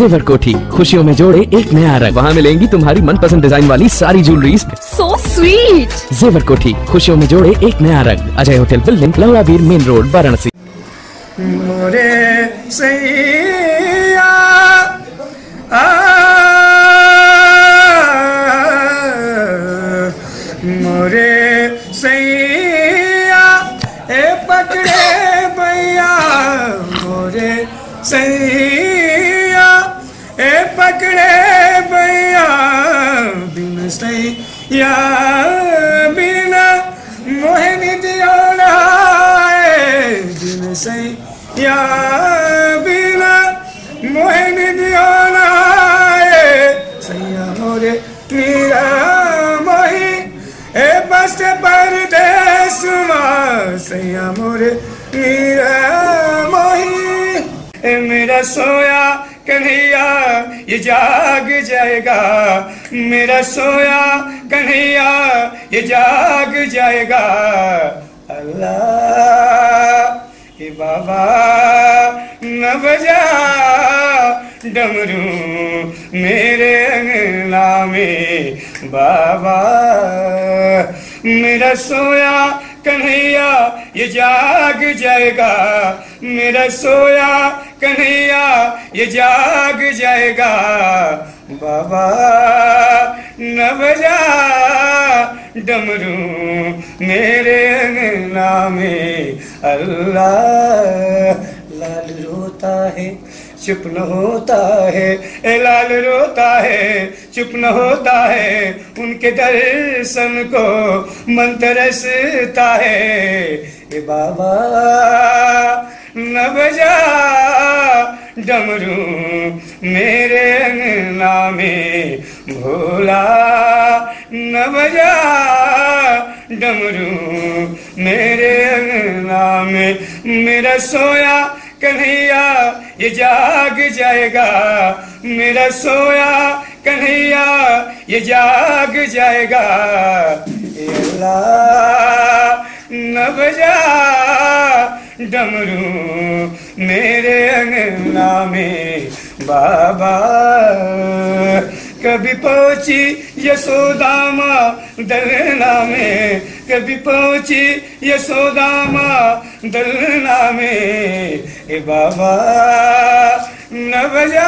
जेवर कोठी खुशियों में जोड़े एक नया रंग। वहाँ मिलेंगी तुम्हारी मनपसंद डिजाइन वाली सारी ज्वेलरीज। So sweet. जेवर कोठी खुशियों में जोड़े एक नया रंग। अजय होटल बिल्डिंग, लौरावीर मेन रोड, वाराणसी। मोरे सैया मोरे सैया ए पकड़े भैया, मोरे सैया ए पकड़े भैया, बिन सैया बिना मोहन दियो बिन सैया बिना मोहन दियो सैया मोरे मीरा मोही ए बस परदेस मां, सैया मोरे मीरा मोही ए मेरा सोया कन्हैया ये जाग जाएगा, मेरा सोया कन्हैया ये जाग जाएगा। अल्लाह हे बाबा न बजा डमरू मेरे अंगना में, बाबा मेरा सोया कन्हैया ये जाग जाएगा, मेरा सोया कन्हैया ये जाग जाएगा। बाबा न बजा डमरू मेरे अंगना में। अल्लाह लाल रोता है चुप न होता है, ए लाल रोता है चुप न होता है, उनके दर्शन को मन तरसता है। ए बाबा न बजा डमरू मेरे अंगना में, भोला न बजा डमरू मेरे अंगना में। मेरा सोया कन्हैया ये जाग जाएगा, मेरा सोया कन्हैया ये जाग जाएगा। अल्लाह न बजा डमरू मेरे अंगना में, बाबा कभी पहुंची यशोदा माँ दलना में, कभी पहुंची यशोदा माँ दलना में। ए बाबा न बजा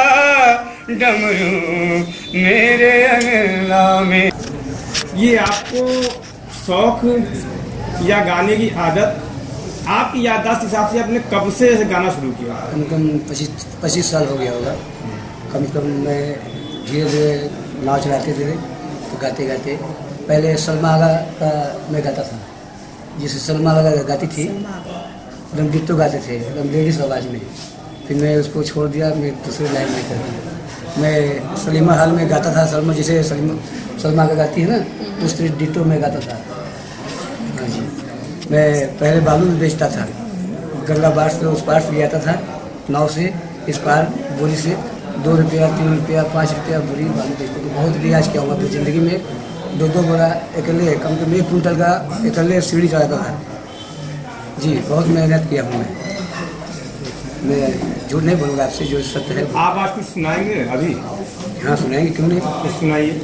डमरू मेरे अंगना में। ये आपको शौक या गाने की आदत, आपकी याददाश्त हिसाब से आपने कब से गाना शुरू किया? कम से कम 25 साल हो गया होगा। कम से कम मैं धीरे धीरे नाव चलाते थे तो गाते गाते, पहले सलमा आगा का मैं गाता था, जैसे सलमा आगा गाती थी एकदम डिट्टो गाते थे एकदम लेडीज आवाज़ में। फिर मैं उसको छोड़ दिया, मैं दूसरे लाइन में कर दिया। मैं सलीमा हाल में गाता था, सलमा जैसे सलमा आगा गाती है ना उस तरह डिट्टो में गाता था। हाँ जी, मैं पहले बालू में बेचता था, गंगा बाढ़ से उस पार से ले आता था नाव से, इस पार बोरी से 2 रुपया 3 रुपया 5 रुपया बोरी बालू बेचते थे। बहुत रियाज किया हुआ अपनी ज़िंदगी में। 2-2 बोरा अकेले, कम से कम 1 कुंटल का अकेले सीढ़ी चढ़ाता था जी। बहुत मेहनत किया हूँ मैं झूठ नहीं बोलूँगा आपसे, जो सत्य है। आप आज कुछ सुनाएंगे अभी? हाँ सुनाएंगे, क्यों नहीं। कुछ सुनाइए।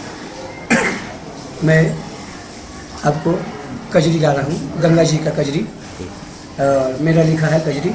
मैं आपको कजरी गा रहा हूँ, गंगा जी का कजरी। मेरा लिखा है कजरी।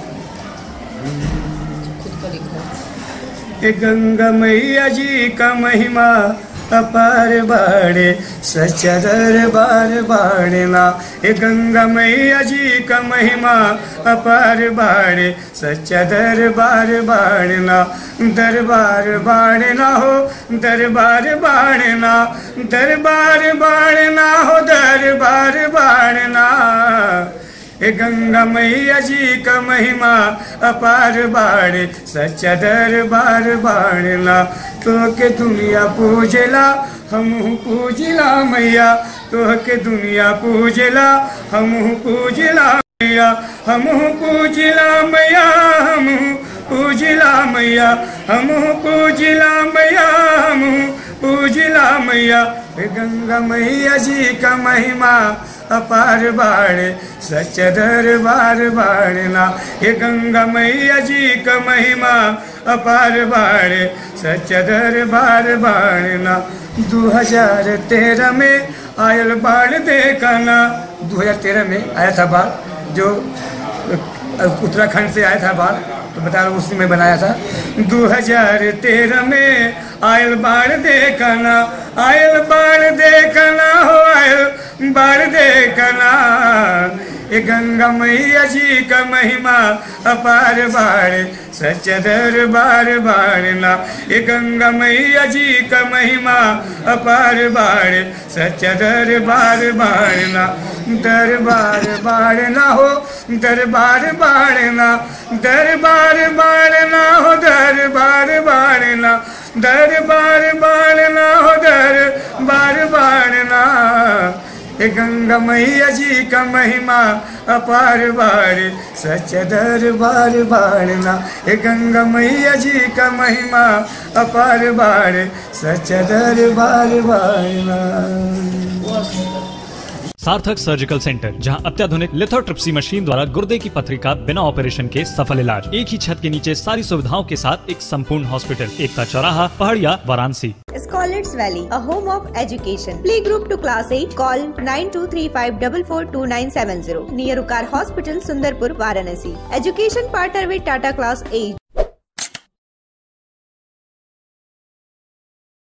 गंगा मैया जी का महिमा अपार बाड़े, सच्चा दरबार बाड़ना। गंगा मैया जी का महिमा अपार बाड़े, सच्चा दरबार बाड़ना। दरबार बाड़ना हो दरबार बाड़ना, दरबार बाड़ना हो दरबार बाड़ना। गंगा मैया जी का महिमा अपार बाड़े, सच्चा दरबार बाड़ना। तो के दुनिया पूजला हम पूजला मैया, तो के दुनिया पूजला हम पूजला मैया, हम पूजला मैया, हम पूजला मैया, हम पूजला मैया, हम पूजला मैया। गंगा मैया जी का महिमा अपार बाड़े सच दरबार बाड़ना। हे गंगा मैया जी का महिमा अपार बाड़े सच दरबार बाड़ना। 2013 में आयल बाढ़ देखना। 2013 में आया था बाढ़, जो उत्तराखंड से आया था बाढ़, तो बता रहा हूँ उसी में बनाया था। 2013 में आयल बाढ़ देखना, आयल बाढ़ देखना हो, आयल बाढ़ देखना। ये गंगा मैया जी का महिमा अपार बाड़े सच दरबार बाड़ना। ये गंगा मैया जी का महिमा अपार बाड़े सच दरबार बाड़ना। दरबार बाड़ना हो, दरबार बाड़ना, दरबार बाड़ना हो, दरबार बाड़ना, दरबार बाड़ना हो, दरबार बाड़ना। ये गंगा मैया जी का महिमा अपार बाड़े सच दरबार बाड़ना। ये गंगा मैया जी का महिमा अपार बाड़े सच दरबार बाड़ना। सार्थक सर्जिकल सेंटर, जहां अत्याधुनिक लिथोट्रिप्सी मशीन द्वारा गुर्दे की पथरी का बिना ऑपरेशन के सफल इलाज। एक ही छत के नीचे सारी सुविधाओं के साथ एक संपूर्ण हॉस्पिटल, एकता चौराहा, पहाड़िया, Varanasi. Scholars Valley, a home of education. Playgroup to class 8. Call 9235442970. Near Ukar Hospital, Sundarpur, Varanasi. Education partner with Tata Class 8.